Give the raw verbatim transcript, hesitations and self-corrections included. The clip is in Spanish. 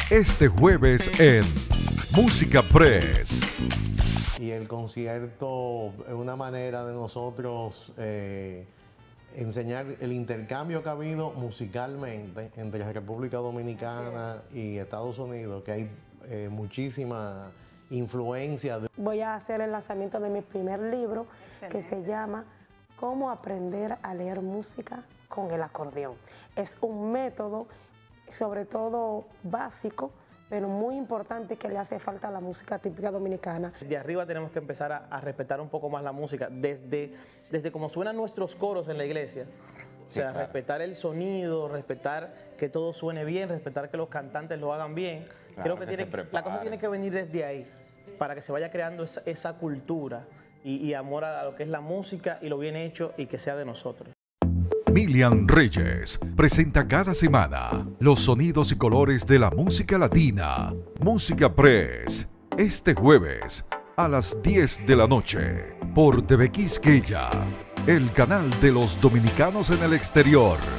este jueves en Música Press. Y el concierto es una manera de nosotros eh, enseñar el intercambio que ha habido musicalmente entre la República Dominicana y Estados Unidos, que hay eh, muchísima influencia. De... Voy a hacer el lanzamiento de mi primer libro. Excelente. Que se llama Cómo aprender a leer música con el acordeón. Es un método, sobre todo básico, pero muy importante, que le hace falta a la música típica dominicana. De arriba tenemos que empezar a, a respetar un poco más la música, desde, desde cómo suenan nuestros coros en la iglesia. O sea, sí, claro. Respetar el sonido, respetar que todo suene bien, respetar que los cantantes lo hagan bien. Claro, Creo que, que tiene, la cosa tiene que venir desde ahí, para que se vaya creando esa, esa cultura y, y amor a lo que es la música y lo bien hecho, y que sea de nosotros. Milian Reyes presenta cada semana los sonidos y colores de la música latina. Música Press, este jueves a las diez de la noche por T V Quisqueya, el canal de los dominicanos en el exterior.